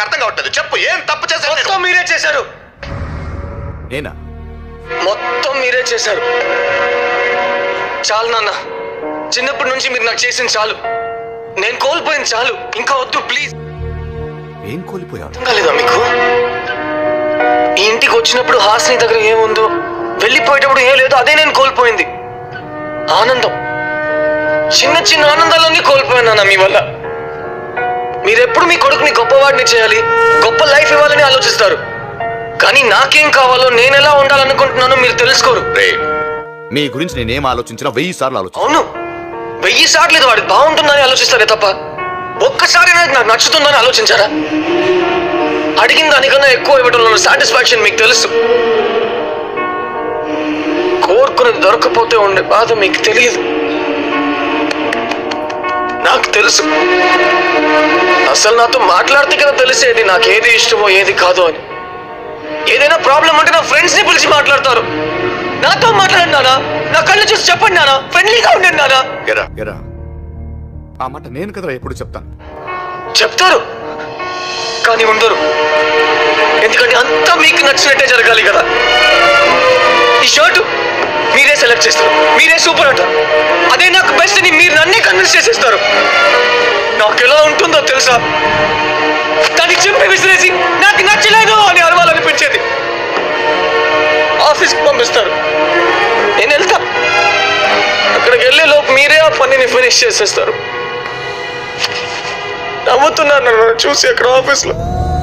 అర్థం కావట్లేదు. చెప్పు, ఏం తప్పు చేశారు? మొత్తం మీరే చేశారు. నేనా? మొత్తం మీరే చేశారు. చాలు నాన్న, చిన్నప్పటి నుంచి మీరు నాకు చేసింది చాలు. నేను కోల్పోయింది చాలు, ఇంకా వద్దు ప్లీజ్. ఏం కోల్పోయావు? అర్థం కాలేదా మీకు? ఈ ఇంటికి వచ్చినప్పుడు హాస్ని దగ్గర ఏముందో, వెళ్ళిపోయేటప్పుడు ఏం లేదో అదే నేను కోల్పోయింది. ఆనందం, చిన్న చిన్న ఆనందాలన్నీ కోల్పోయాను మీ వల్ల. మీరెప్పుడు మీ కొడుకుని గొప్పవాడిని చేయాలి, గొప్ప లైఫ్ ఇవ్వాలని ఆలోచిస్తారు. కానీ నాకేం కావాలో, నేను ఎలా ఉండాలనుకుంటున్నానో మీరు తెలుసుకోరు. మీ గురించి నేనేం ఆలోచించినా 1000 సార్లు ఆలోచన. అవును, 1000 సార్లు లేదు, వాడికి బాగుంటుందని ఆలోచిస్తారే తప్ప ఒక్కసారి నాకు నచ్చుతుందని ఆలోచించారా? అడిగిన దానికన్నా ఎక్కువ ఇవ్వడంలో సాటిస్ఫాక్షన్ మీకు తెలుసు. కోరుకున్నది దొరకపోతే ఉండే బాధ మీకు తెలియదు, నాకు తెలుసు. అసలు నాతో మాట్లాడితే కదా తెలిసేది నాకు ఏది ఇష్టమో ఏది కాదో అని. ఏదైనా ప్రాబ్లం అంటే నా ఫ్రెండ్స్ ని పిలిచి మాట్లాడతారు. నాతో మాట్లాడండి నానా, నా కళ్ళు చూసి చెప్పండి నానా, ఫ్రెండ్లీగా ఉండండి నానా. ఎరా ఆ మాట నేను కదా ఎప్పుడు చెప్తాను. చెప్తారు కానీ ఉండరు, ఎందుకంటే అంతా మీకు నచ్చినట్టే జరగాలి కదా. ఈ షర్టు మీరే సెలెక్ట్ చేస్తారు, మీరే సూపర్ అంటారు, అదే నాకు బెస్ట్ అని మీరు నన్నే కన్విన్స్ చేసేస్తారు. నాకు ఎలా ఉంటుందో తెలుసా? దాన్ని చెప్పి విసిరేసి నాకు నచ్చలేదు అని అరవాలనిపించేది. ఆఫీస్కి పంపిస్తారు, నేను వెళ్తా. అక్కడికి వెళ్ళే లోపు మీరే ఆ పనిని ఫినిష్ చేసేస్తారు. నవ్వుతున్నారు నన్ను చూసి అక్కడ ఆఫీస్లో.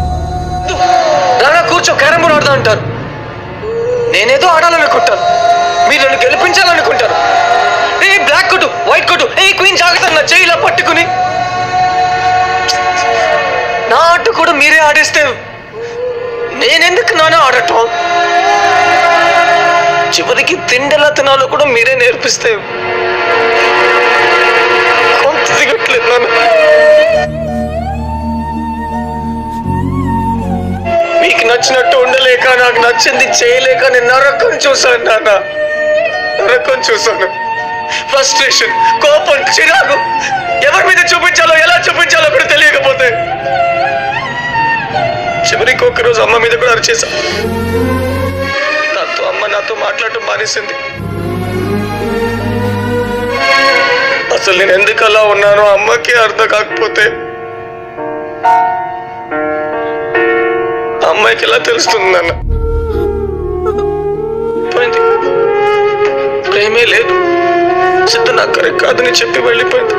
రానా కూర్చో, క్యారమ్ బోర్డ్ ఆడదా అంటారు. నేనేదో ఆడాలనుకుంటాను, మీరు నన్ను గెలిపించాలనుకుంటారు. ఏ బ్లాక్ కొట్టు, వైట్ కొట్టు, ఏ క్వీన్ జాగ్రత్త నా చేయిలా పట్టుకుని. నా ఆట కూడా మీరే ఆడేస్తే నేనెందుకు నాన్న ఆడటం? చివరికి తిండెలా తినాలో కూడా మీరే నేర్పిస్తే కొంత దిగట్లేదు నాన్న. మీకు నచ్చినట్టు ఉండలేక, నాకు నచ్చింది చేయలేక నేను నరకం చూశాను నాన్న, నరకం చూశాను. ఫ్రస్ట్రేషన్, కోపం, చిరాకు ఎవరి మీద చూపించాలో, ఎలా చూపించాలో కూడా తెలియకపోతే చివరికి ఒకరోజు అమ్మ మీద కూడా అరిచేశా. దాంతో అమ్మ నాతో మాట్లాడటం మానేసింది. అసలు నేను ఎందుకు అలా ఉన్నానో అమ్మకి అర్థం కాకపోతే అమ్మాయికి ఎలా తెలుస్తుంది నాన్న? పోయింది, ప్రేమే లేదు, సిద్ధ నాకు కరెక్ట్ కాదని చెప్పి వెళ్ళిపోయింది.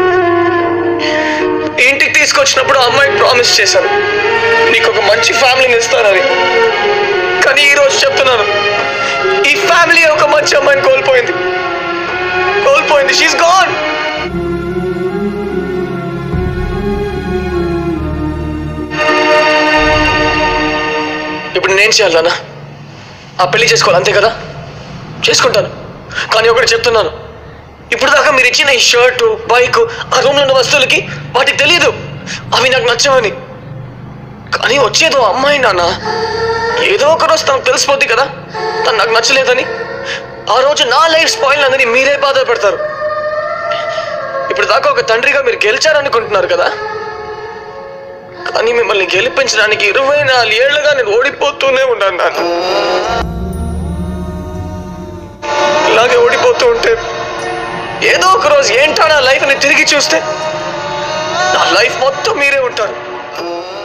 ఇంటికి తీసుకొచ్చినప్పుడు అమ్మాయికి ప్రామిస్ చేశాను, నీకు ఒక మంచి ఫ్యామిలీని ఇస్తానని. కానీ ఈ రోజు చెప్తున్నాను, ఈ ఫ్యామిలీ ఒక మంచి అమ్మాయిని కోల్పోయింది. She's gone. ఇప్పుడు నేను చేయాలన్నా? ఆ పెళ్లి చేసుకోవాలి అంతే కదా? చేసుకుంటాను. కానీ ఒకటి చెప్తున్నాను, ఇప్పుడు దాకా మీరు ఇచ్చిన ఈ షర్టు, బైక్, ఆ రూమ్లో ఉన్న వస్తువులకి వాటికి తెలియదు అవి నాకు నచ్చవని. కానీ వచ్చేదో అమ్మాయి నాన్న, ఏదో ఒక రోజు తనకు తెలిసిపోద్ది కదా తను నాకు నచ్చలేదని. ఆ రోజు నా లైఫ్ స్పాయిల్ అందని మీరే బాధపడతారు. ఇప్పుడు దాకా ఒక తండ్రిగా మీరు గెలిచారనుకుంటున్నారు కదా, కానీ మిమ్మల్ని గెలిపించడానికి 24 ఏళ్లుగా నేను ఓడిపోతూనే ఉన్నాను నాన్న. ఇలాగే ఓడిపోతూ ఉంటే ఏదో ఒక రోజు ఏంటా నా లైఫ్ని తిరిగి చూస్తే నా లైఫ్ మొత్తం మీరే ఉంటారు.